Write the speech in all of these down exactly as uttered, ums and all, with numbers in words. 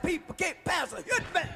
people can't pass a hit back.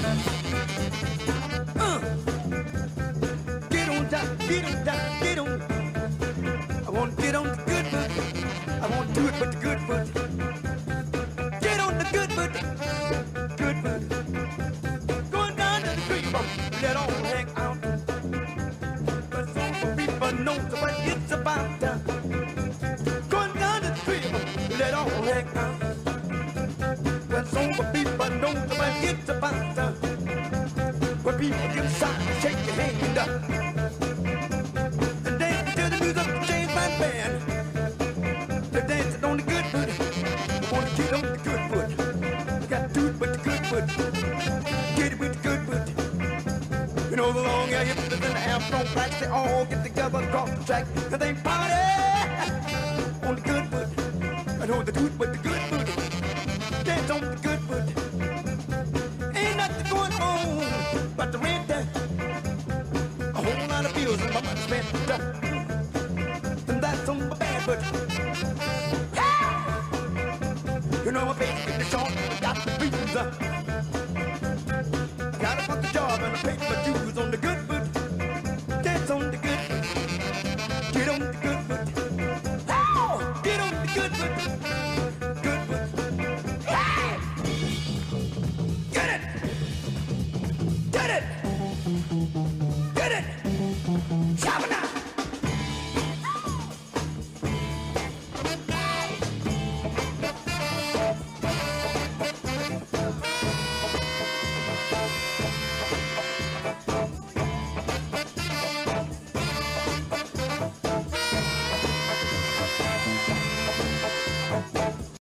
Uh. Get on down, get on down, get on. I want to get on the good foot. I want to do it with the good foot. Get on the good foot, good foot. Going down to the creek, let all hang out. But some people know what it's about. Going down to the creek, let all hang out. But some people know what it's about. When people get side, shake your hand up. And dance to the music, change my band. They're dancing on the good foot. I want to get on the good foot. I got to do it with the good foot. Get it with the good foot. You know the long hair hippers and the Armstrong blacks, they all get together across the track and they party on the good foot. I know they do it with the good foot. Dance on the good foot. Ain't nothing going on but the rent there. A whole lot of bills and my money spent. And that's on my bad foot. You know my baby getting short, got the beans up.